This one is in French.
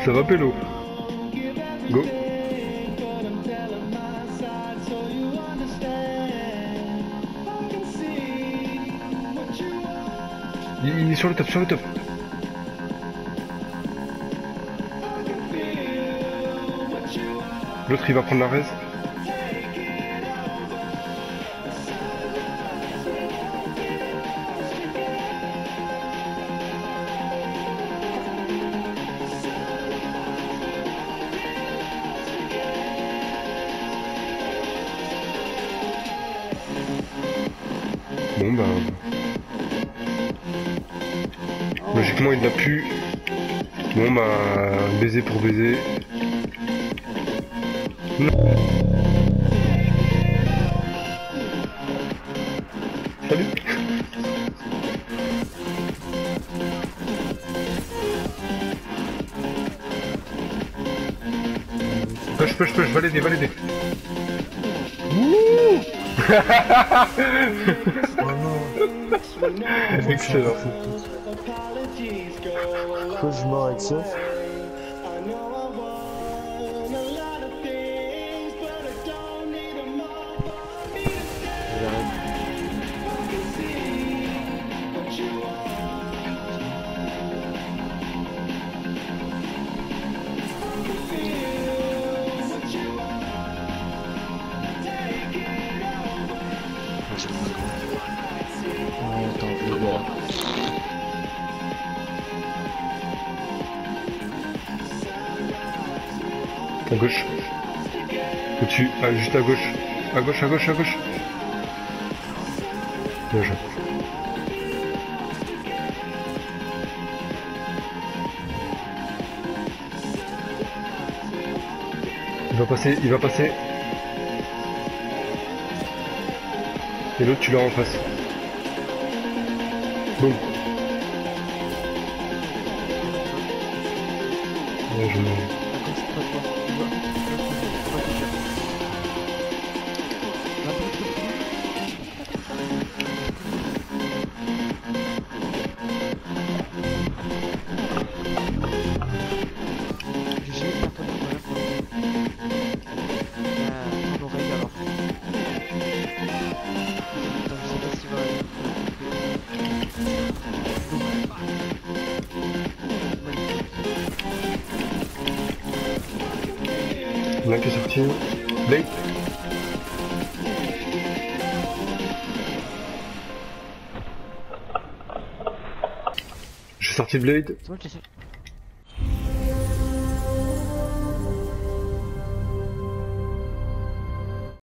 Ça va pélo. Go. Il est sur le top, sur le top. L'autre il va prendre la raise. Bon bah... Logiquement il l'a pu. Bon bah... Baiser pour baiser. Non. Salut. Push, valider. Wouh. Excellent. Pourquoi je meurs avec ça? À gauche. Au-dessus. Ah, juste à gauche. À gauche. Bien joué. Il va passer. Et l'autre tu l'as en face. Boum. Bien joué. Il y en a qui est sorti. Blade. J'ai sorti Blade. C'est moi qui ai